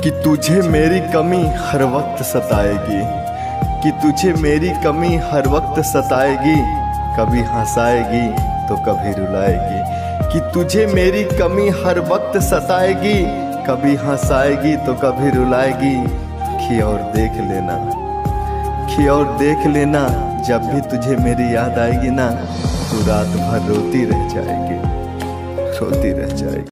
कि तुझे मेरी कमी हर वक्त सताएगी, कि तुझे मेरी कमी हर वक्त सताएगी, कभी हंसाएगी तो कभी रुलाएगी। कि तुझे मेरी कमी हर वक्त सताएगी, कभी हंसाएगी तो कभी रुलाएगी। खी और देख लेना, खी और देख लेना, जब भी तुझे मेरी याद आएगी ना, तू रात भर रोती रह जाएगी, रोती रह जाएगी।